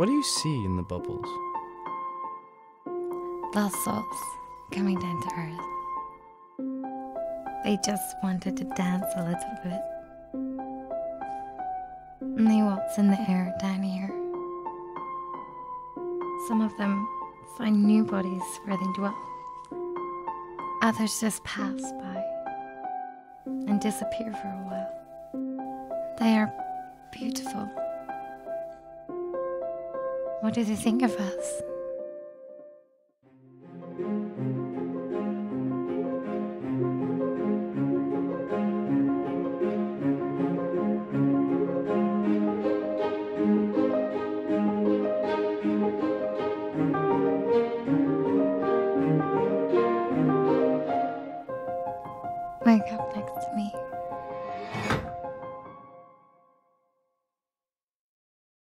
What do you see in the bubbles? Lost souls coming down to earth. They just wanted to dance a little bit. And they waltz in the air down here. Some of them find new bodies where they dwell. Others just pass by and disappear for a while. They are beautiful. What do they think of us?